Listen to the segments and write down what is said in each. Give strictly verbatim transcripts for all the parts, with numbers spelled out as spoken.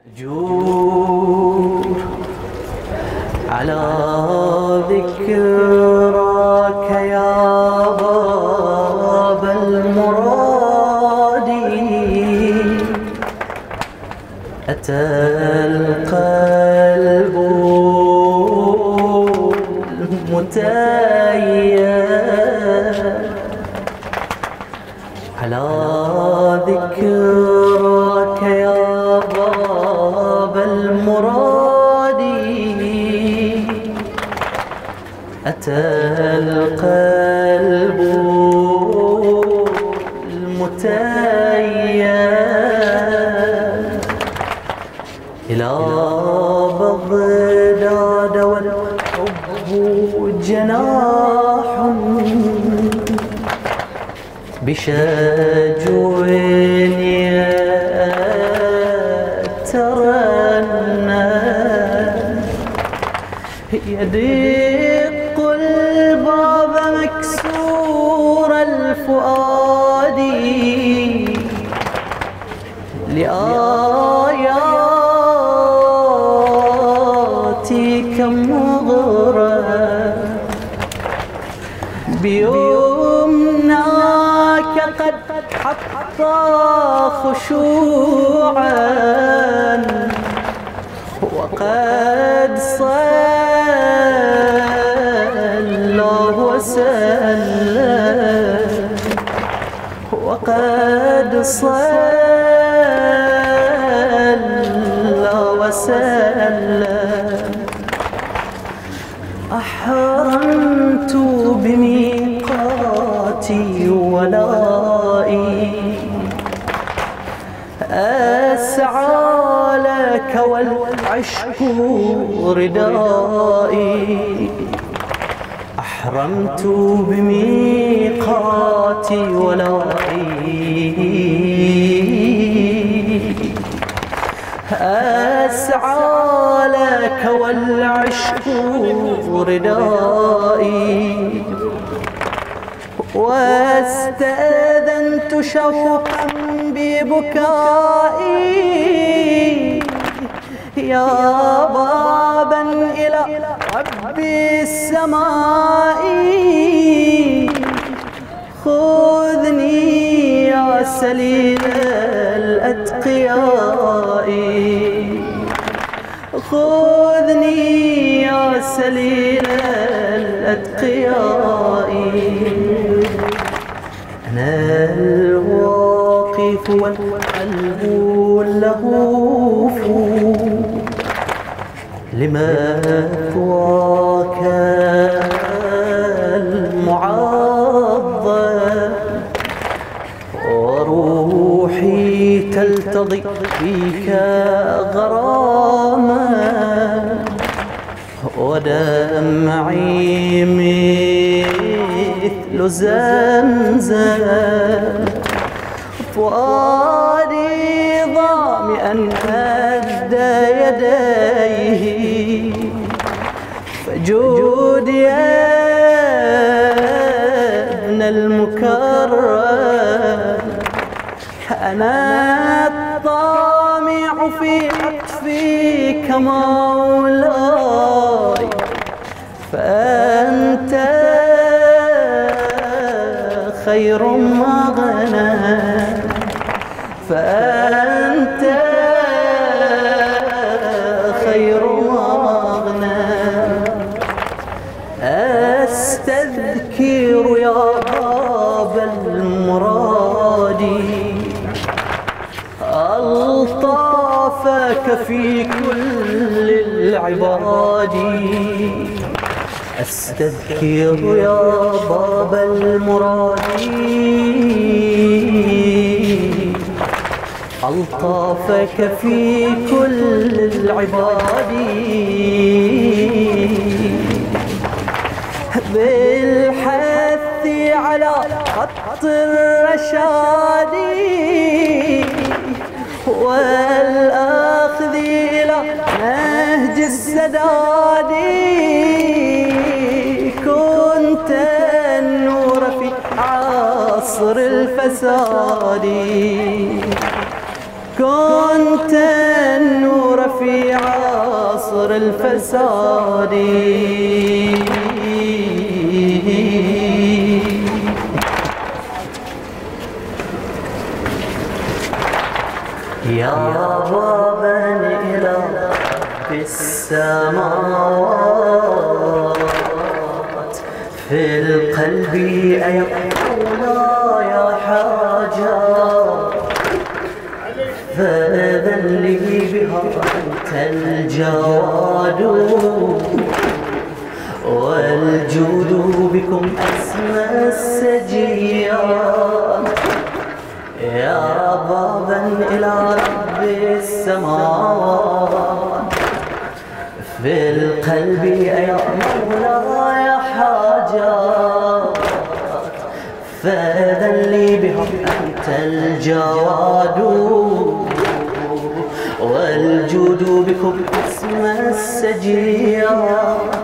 جور على ذكراك يا باب المراد، أتى القلب المتيم على ذكراك يا باب المراد، أتى القلب المتيم إلى بغداد والحب جناح بشجو يترنم، يدق الباب مكسور الفؤاد لآياتك مغرم، بيمناك قد حطى خشوعا، وقد صلى وسلم، وقد صلى وسلم. أحرمت بميقاتي ولائي، أسعى لك والعشق ردائي، أحرمت بميقاتي ولائي، أسعى لك والعشق ردائي، واستأذنت شوقا ببكائي يا بابا إلى رب السماء، خذني يا سليل الأتقياء، خذني يا سليل الأتقياء. أنا الواقف والقلب اللهوف لمثواك المعظم، وروحي تلتضي فيك غراما، ودمعي مثل زمزم، فؤادي ظامئا مد يديه، فجود يا ابن المكرم، أنا الطامع في عطفك مولاي، فأنت خير مغنى، فأنت خير مغنى. أستذكر يا باب المراد ألطافك في كل العباد، أستذكر يا باب المراد ألطافك في كل العباد، بالحث على خط الرشاد، والأخذ إلى نهج السداد، كنت النور في عصر الفساد، كنت النور في عصر الفساد. يا بابا إلى رب السماوات، في القلب أيقظ يا حاجات، فأذن لي بها أنت الجواد، والجود بكم أسمى السجيات. يا بابا إلى رب السماوات، في القلب يا مولاي حاجات، فأذن لي بها أنت الجواد، والجود بكم اسم السجيات.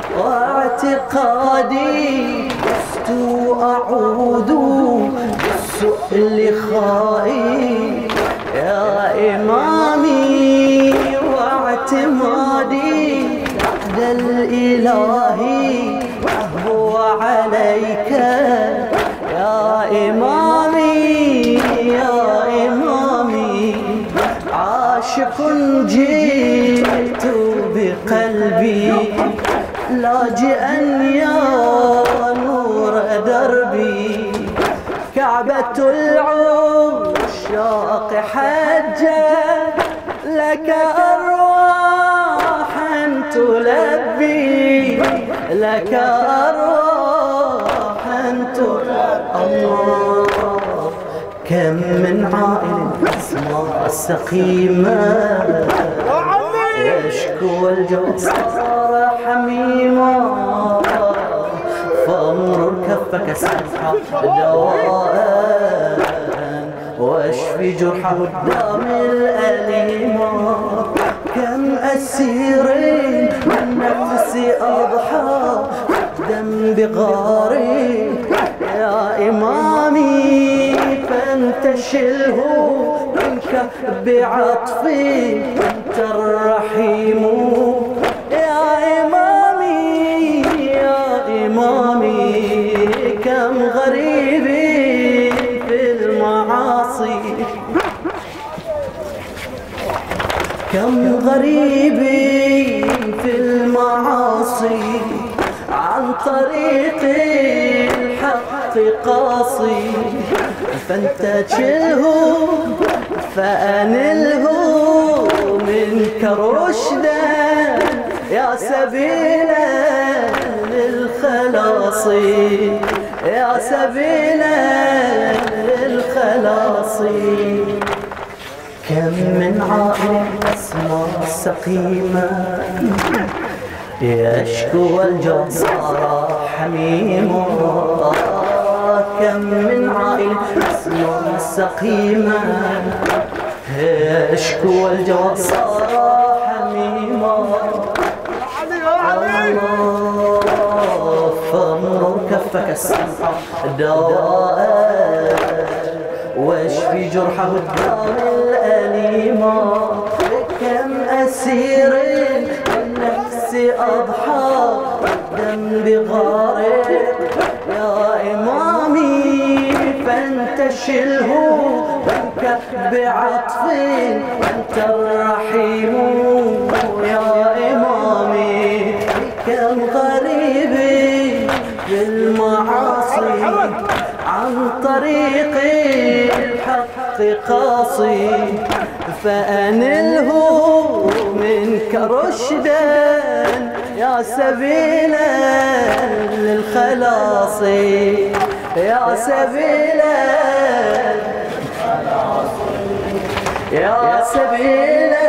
واعتقادي لست أعود بالسؤل خائي يا إمامي، واعتمادي بعد الإله وهو عليك يا إمامي يا إمامي. عاشق جئت بقلبي لاجئا يا نور دربي، كعبة العشاق حجت لك أرواحا تلبي، لك أرواحا تلبي. الله كم من عائل أسماء سقيمة يشكو الجو صار حميما، فامرر كفك سمحا دواء، واشفي جرحه الدم الأليما. كم أسير من نفسي أضحى دم بغاري يا إمامي، فانتشله منك بعطفي أنت الرحيم يا إمامي يا إمامي. كم غريب في المعاصي، كم غريب في المعاصي، عن طريق الحق قاصي، فانتشله فأنله منك رشدا يا سبيلا للخلاص، يا سبيلا للخلاص. كم من عائل أسمى سقيمة يشكو الجسار حميما، كم من عائل أسمى سقيمة يشكو الجسار حميما. الله فامرر كفك السمحة دواء، واشفي جرحه الدار الأليما. كم أسير النفس أضحى الدم بغارق يا إمامي، فانتشله منك بعطفي أنت الرحيم يا إمامي. كم غريب بالمعاصي عن طريق الحق قاصي، فأنله منك رشدا يا سبيلا للخلاص، يا سبيلا يا سبيلا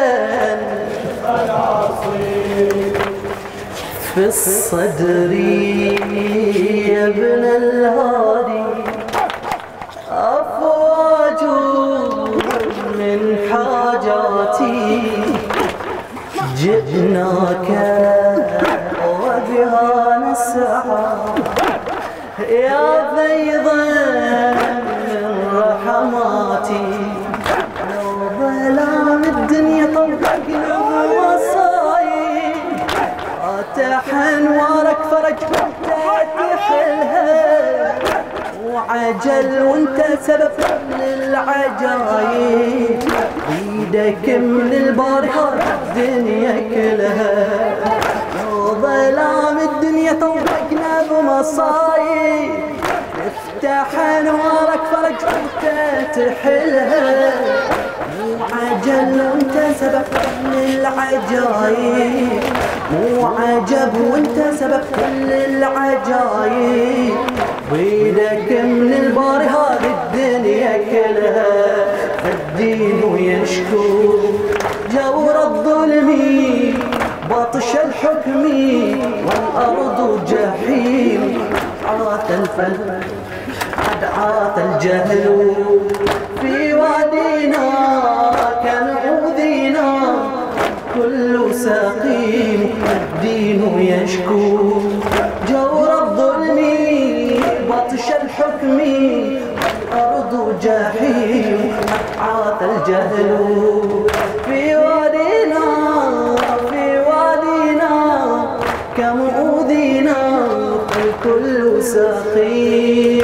في الصدر يا ابن الهادي أفواج من حاجاتي، جئناك وبها نسعى يا فيضا من رحماتي. لو ظلام الدنيا طبقنا عجل وانت سبب للعجايب، بيدك من الباري الدنيا كلها، ظلام الدنيا طوقنا بمصايب، افتح انوارك فرج وانت تحلها، مو عجل وانت سبب للعجايب، مو عجب وانت سبب كل العجايب، بيدك من الباري هذه الدنيا كلها، الدين يشكو جور الظلم باطش الحكم والأرض جحيم، عاث الفلك قد عاث الجهل في وادينا كنعوذنا كل سقيم، الدين يشكو جور الظلم باطش الحكم والأرض جحيم، عاث الجهل في وادينا في وادينا كم أوذينا الكل سقيم.